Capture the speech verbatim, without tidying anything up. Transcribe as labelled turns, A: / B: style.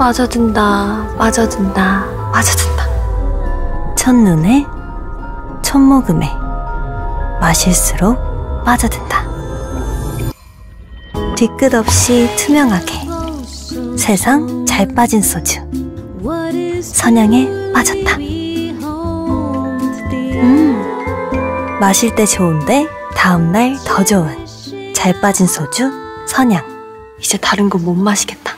A: 빠져든다, 빠져든다, 빠져든다.
B: 첫눈에, 첫모금에 마실수록 빠져든다. 뒤끝 없이 투명하게 세상 잘 빠진 소주 선양에 빠졌다. 음, 마실 때 좋은데 다음날 더 좋은 잘 빠진 소주 선양.
A: 이제 다른 거 못 마시겠다.